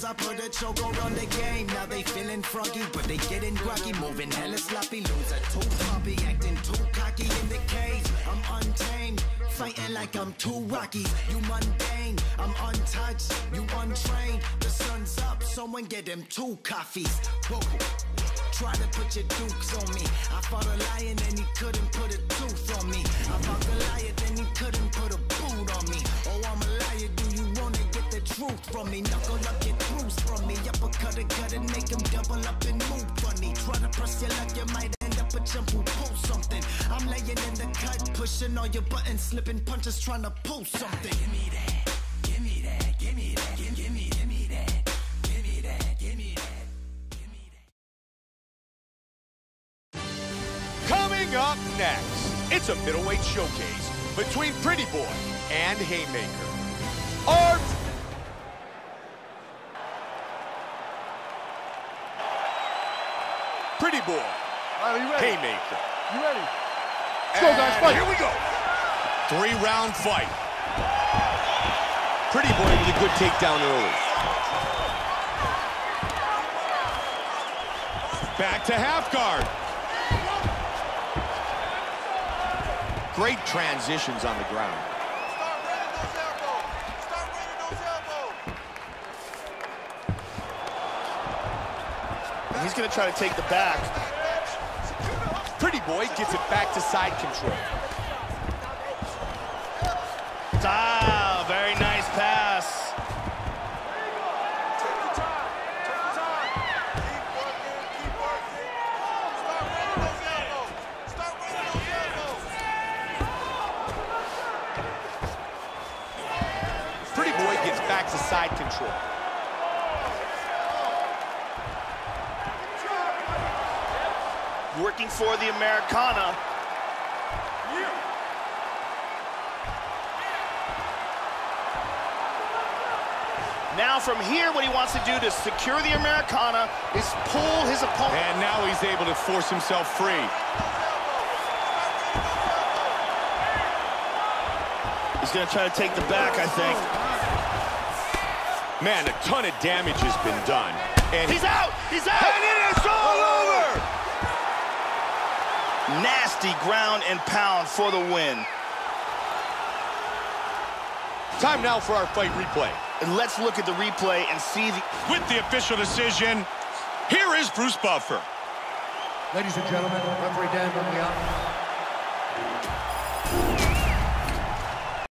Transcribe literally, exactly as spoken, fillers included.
cause I put a chokehold on the game. Now they feeling froggy, but they getting groggy. Moving hella sloppy, loser too puppy, acting too cocky in the cage. I'm untamed, fighting like I'm too rocky. You mundane, I'm untouched, you untrained. The sun's up, someone get them two coffees. Whoa. Try to put your dukes on me. I fought a lion and he couldn't put a tooth on me. I fought Goliath and he couldn't put a boot on me. Oh, I'm a liar, do you wanna get the truth from me? Knuckle up, get bruised from me. Uppercut a cut and make him double up and move funny. Try to press your luck, you might end up a jump who pull something. I'm laying in the cut, pushing all your buttons, slipping punches, trying to pull something. Give me that, give me that, give me that, give, give me, give me that, give me that, give me that. Coming up next, it's a middleweight showcase between Pretty Boy and Haymaker. Art! Pretty Boy. Are you ready? Haymaker. You ready? Let's go, guys, fight. Here we go. Three-round fight. Pretty Boy with a good takedown early. Back to half guard. Great transitions on the ground. Start running those elbows. Start running those elbows. He's going to try to take the back. Pretty Boy gets it back to side control. Ah, very nice pass. Take your time. Take your time. Keep working. Keep working. Start running those elbows. Start running those elbows. Pretty Boy gets back to side control. Working for the Americana. Now from here, what he wants to do to secure the Americana is pull his opponent. And now he's able to force himself free. He's going to try to take the back, I think. Man, a ton of damage has been done. And he's out! He's out! And it is all over! Nasty ground and pound for the win. Time now for our fight replay. And let's look at the replay and see the... With the official decision, here is Bruce Buffer. Ladies and gentlemen, referee Dan Murphy out.